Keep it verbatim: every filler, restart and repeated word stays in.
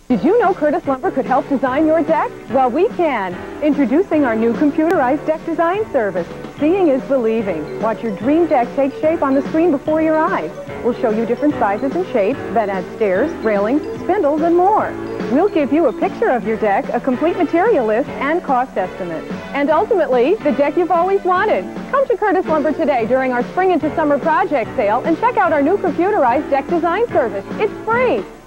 Did you know Curtis Lumber could help design your deck? Well, we can. Introducing our new computerized deck design service. Seeing is believing. Watch your dream deck take shape on the screen before your eyes. We'll show you different sizes and shapes that add stairs, railings, spindles, and more. We'll give you a picture of your deck, a complete material list, and cost estimate. And ultimately, the deck you've always wanted. Come to Curtis Lumber today during our spring into summer project sale and check out our new computerized deck design service. It's free.